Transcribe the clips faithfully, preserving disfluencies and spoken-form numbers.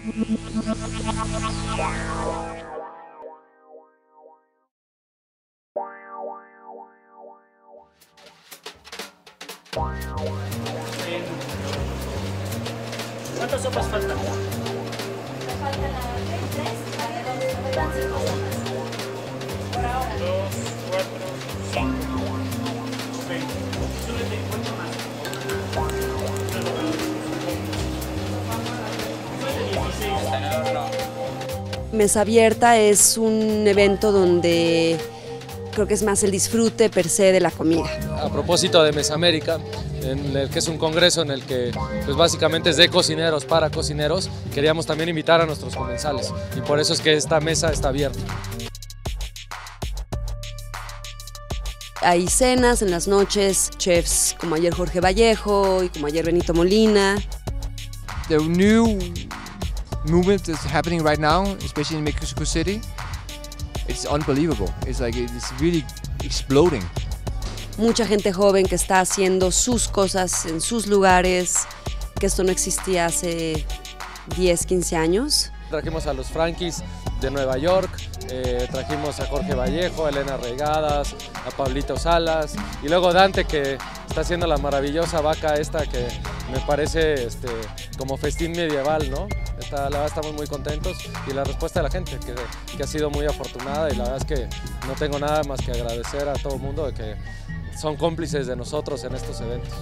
¿Cuántas sopas faltan? Me faltan tres, me faltan cinco sopas. Por ahora. Dos, cuatro, cinco. Ok. Súbete, ¿cuánto más? Mesa Abierta es un evento donde creo que es más el disfrute per se de la comida. A propósito de Mesamérica, en el que es un congreso en el que pues básicamente es de cocineros para cocineros, queríamos también invitar a nuestros comensales y por eso es que esta mesa está abierta. Hay cenas en las noches, chefs como ayer Jorge Vallejo y como ayer Benito Molina. The new movement that's happening right now, especially in Mexico City, it's unbelievable. It's like it's really exploding. Mucha gente joven que está haciendo sus cosas en sus lugares, que esto no existía hace diez, quince años. Trajimos a los Frankies de Nueva York, eh, trajimos a Jorge Vallejo, a Elena Regadas, a Pablito Salas y luego Dante, que está haciendo la maravillosa vaca esta que me parece este, como festín medieval, ¿no? Está, la verdad estamos muy contentos y la respuesta de la gente que, que ha sido muy afortunada y la verdad es que no tengo nada más que agradecer a todo el mundo de que son cómplices de nosotros en estos eventos.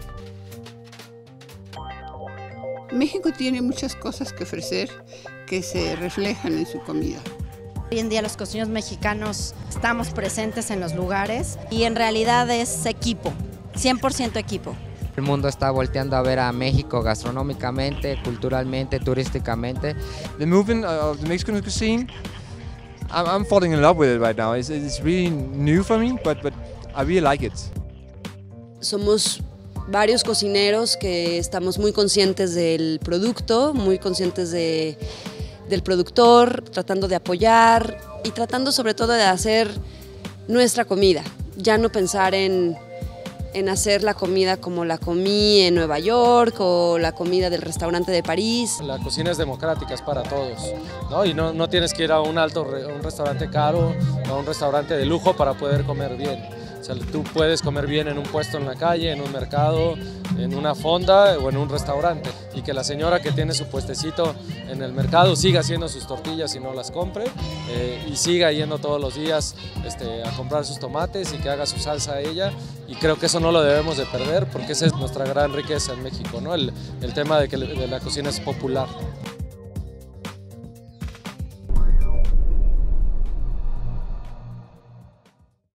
México tiene muchas cosas que ofrecer que se reflejan en su comida. Hoy en día los cocineros mexicanos estamos presentes en los lugares y en realidad es equipo, cien por ciento equipo. El mundo está volteando a ver a México gastronómicamente, culturalmente, turísticamente. The movement of the Mexican cuisine, I'm, I'm falling in love with it right now. It's, it's really new for me, but, but I really like it. Somos varios cocineros que estamos muy conscientes del producto, muy conscientes de, del productor, tratando de apoyar y tratando sobre todo de hacer nuestra comida, ya no pensar en, en hacer la comida como la comí en Nueva York o la comida del restaurante de París. La cocina es democrática, es para todos, ¿no? Y no, no tienes que ir a un alto, a un restaurante caro, a un restaurante de lujo para poder comer bien. O sea, tú puedes comer bien en un puesto en la calle, en un mercado, en una fonda o en un restaurante. Y que la señora que tiene su puestecito en el mercado siga haciendo sus tortillas y no las compre. Eh, y siga yendo todos los días este, a comprar sus tomates y que haga su salsa ella. Y creo que eso no lo debemos de perder porque esa es nuestra gran riqueza en México, ¿no? El, el tema de que la cocina es popular.